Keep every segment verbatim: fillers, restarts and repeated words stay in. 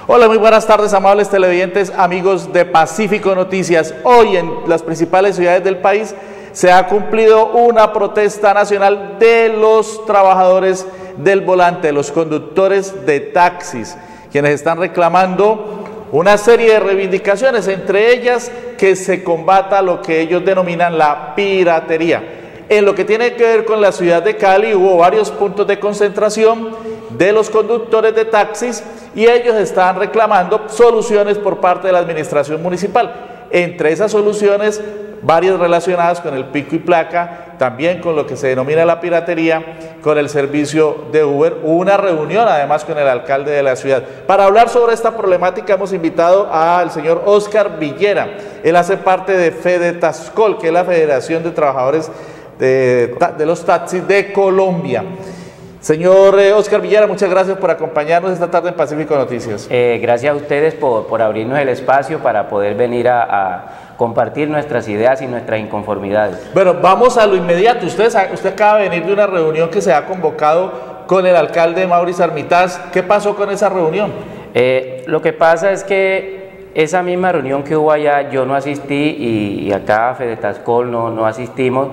Hola, muy buenas tardes, amables televidentes, amigos de Pacífico Noticias. Hoy en las principales ciudades del país se ha cumplido una protesta nacional de los trabajadores del volante, los conductores de taxis, quienes están reclamando una serie de reivindicaciones, entre ellas que se combata lo que ellos denominan la piratería. En lo que tiene que ver con la ciudad de Cali hubo varios puntos de concentración de los conductores de taxis y ellos están reclamando soluciones por parte de la administración municipal. Entre esas soluciones, varias relacionadas con el pico y placa, también con lo que se denomina la piratería, con el servicio de Uber. Hubo una reunión además con el alcalde de la ciudad. Para hablar sobre esta problemática hemos invitado al señor Oscar Villera. Él hace parte de FEDETASCOL, que es la Federación de Trabajadores de, de los Taxis de Colombia. Señor eh, Oscar Villera, muchas gracias por acompañarnos esta tarde en Pacífico Noticias. Eh, gracias a ustedes por, por abrirnos el espacio para poder venir a, a compartir nuestras ideas y nuestras inconformidades. Bueno, vamos a lo inmediato. Usted, usted acaba de venir de una reunión que se ha convocado con el alcalde Mauricio Armitaz. ¿Qué pasó con esa reunión? Eh, lo que pasa es que esa misma reunión que hubo allá, yo no asistí y, y acá a FEDETASCOL no, no asistimos,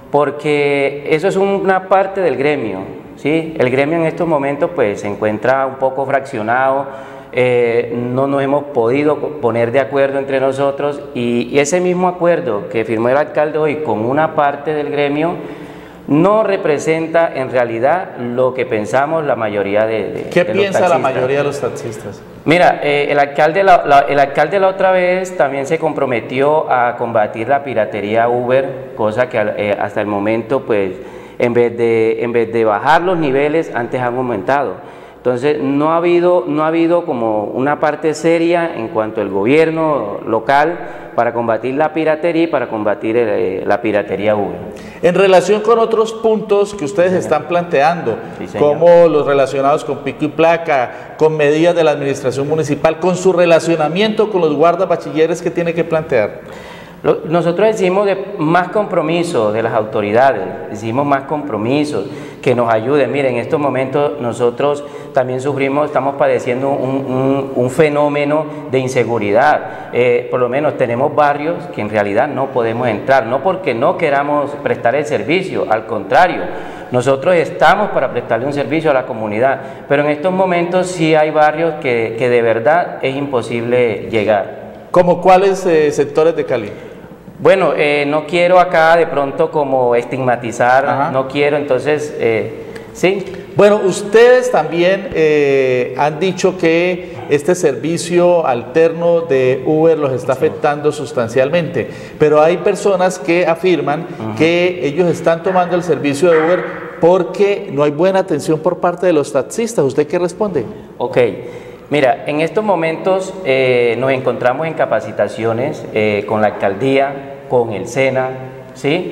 porque eso es una parte del gremio. ¿Sí? El gremio en estos momentos pues se encuentra un poco fraccionado, eh, no nos hemos podido poner de acuerdo entre nosotros y, y ese mismo acuerdo que firmó el alcalde hoy con una parte del gremio no representa en realidad lo que pensamos la mayoría de, de ¿Qué de piensa los la mayoría de los taxistas? Mira, eh, el, alcalde la, la, el alcalde la otra vez también se comprometió a combatir la piratería Uber, cosa que eh, hasta el momento pues En vez, de, en vez de bajar los niveles, antes han aumentado. Entonces, no ha habido, no ha habido como una parte seria en cuanto al gobierno local para combatir la piratería y para combatir eh, la piratería Uber. En relación con otros puntos que ustedes sí, están planteando, sí, como los relacionados con pico y placa, con medidas de la administración municipal, con su relacionamiento con los guardas bachilleres, ¿qué tiene que plantear? Nosotros decimos de más compromiso de las autoridades, decimos más compromisos, que nos ayuden. Miren, en estos momentos nosotros también sufrimos, estamos padeciendo un, un, un fenómeno de inseguridad. Eh, por lo menos tenemos barrios que en realidad no podemos entrar, no porque no queramos prestar el servicio, al contrario, nosotros estamos para prestarle un servicio a la comunidad, pero en estos momentos sí hay barrios que, que de verdad es imposible llegar. ¿Como cuáles eh, sectores de Cali? Bueno, eh, no quiero acá de pronto como estigmatizar, Ajá. no quiero, entonces, eh, sí. Bueno, ustedes también eh, han dicho que este servicio alterno de Uber los está afectando sí. sustancialmente, pero hay personas que afirman Ajá. que ellos están tomando el servicio de Uber porque no hay buena atención por parte de los taxistas. ¿Usted qué responde? Ok. Mira, en estos momentos eh, nos encontramos en capacitaciones eh, con la alcaldía, con el SENA, ¿sí?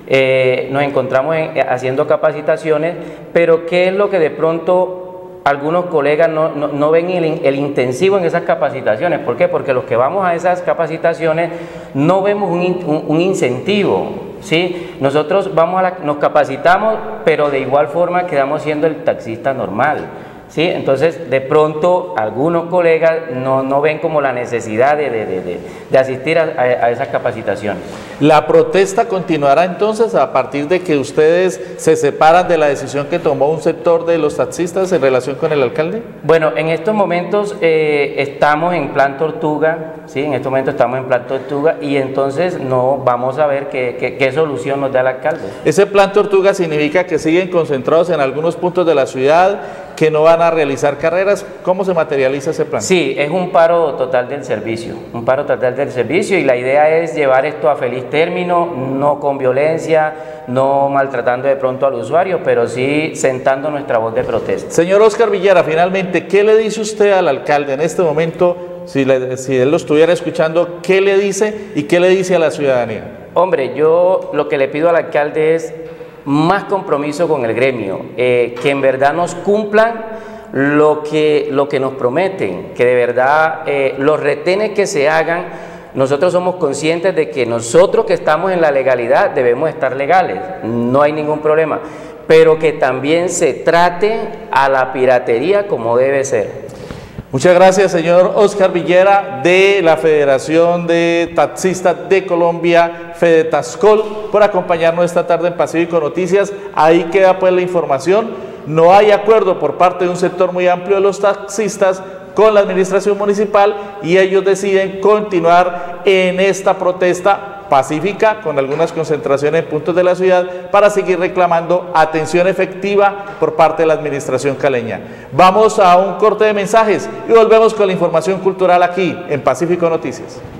Eh, nos encontramos en, haciendo capacitaciones, pero ¿qué es lo que de pronto algunos colegas no, no, no ven el, el intensivo en esas capacitaciones? ¿Por qué? Porque los que vamos a esas capacitaciones no vemos un, un, un incentivo, ¿sí? Nosotros vamos a la, nos capacitamos, pero de igual forma quedamos siendo el taxista normal. ¿Sí? Entonces, de pronto, algunos colegas no, no ven como la necesidad de, de, de, de asistir a, a, a esas capacitaciones. ¿La protesta continuará entonces a partir de que ustedes se separan de la decisión que tomó un sector de los taxistas en relación con el alcalde? Bueno, en estos momentos eh, estamos en plan tortuga, ¿sí? En estos momentos estamos en plan tortuga y entonces no vamos a ver qué, qué, qué solución nos da el alcalde. Ese plan tortuga significa que siguen concentrados en algunos puntos de la ciudad, que no van a realizar carreras. ¿Cómo se materializa ese plan? Sí, es un paro total del servicio, un paro total del servicio y la idea es llevar esto a feliz término, no con violencia, no maltratando de pronto al usuario, pero sí sentando nuestra voz de protesta. Señor Oscar Villera, finalmente, ¿qué le dice usted al alcalde en este momento? Si, le, si él lo estuviera escuchando, ¿qué le dice y qué le dice a la ciudadanía? Hombre, yo lo que le pido al alcalde es más compromiso con el gremio, eh, que en verdad nos cumplan lo que, lo que nos prometen, que de verdad eh, los retenes que se hagan, nosotros somos conscientes de que nosotros que estamos en la legalidad debemos estar legales, no hay ningún problema, pero que también se trate a la piratería como debe ser. Muchas gracias, señor Oscar Villera, de la Federación de Taxistas de Colombia, FEDETASCOL, por acompañarnos esta tarde en Pacífico Noticias. Ahí queda pues la información. No hay acuerdo por parte de un sector muy amplio de los taxistas con la administración municipal y ellos deciden continuar en esta protesta pacífica con algunas concentraciones en puntos de la ciudad para seguir reclamando atención efectiva por parte de la administración caleña. Vamos a un corte de mensajes y volvemos con la información cultural aquí en Pacífico Noticias.